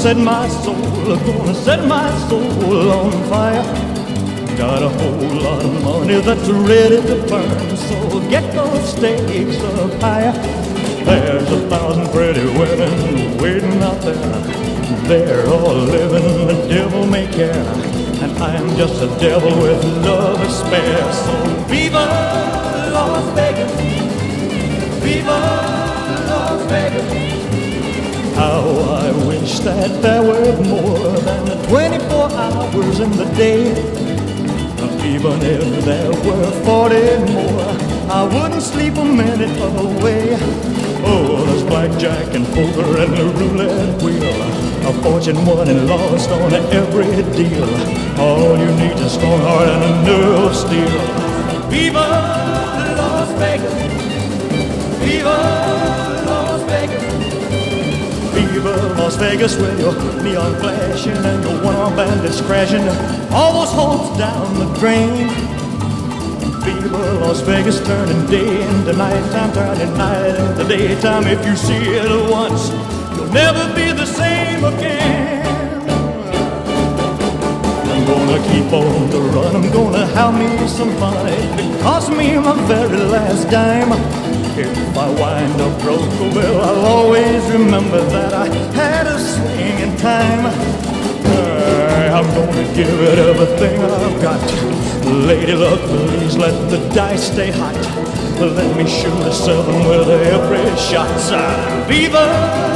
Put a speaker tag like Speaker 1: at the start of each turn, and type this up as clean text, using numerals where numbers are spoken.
Speaker 1: set my soul, gonna set my soul on fire. Got a whole lot of money that's ready to burn, so get those stakes up higher. There's 1,000 pretty women waiting out there. They're all living the devil may care, and I'm just a devil with love to spare. So viva Las Vegas, viva Las Vegas. How I wish that there were more than 24 hours in the day. Even if there were 40 more, I wouldn't sleep a minute away. Oh, there's blackjack and poker and the roulette wheel, a fortune won and lost on every deal. All you need is a strong heart and a nerve of steel. Viva Las Vegas, viva Las Vegas, viva Las Vegas, with your neon flashing and your one-armed bandits crashing all those hopes down the drain. Viva Las Vegas, turning day into nighttime, turning night into daytime. If you see it once, you'll never be the same again. I'm gonna keep on the run, I'm gonna have me some fun. It cost me my very last dime. If I wind up broke, well, I'll always remember that I had a swing in time. I'm gonna give it everything I've got. Lady luck, please let the dice stay hot. Let me shoot a 7 with every shot. Viva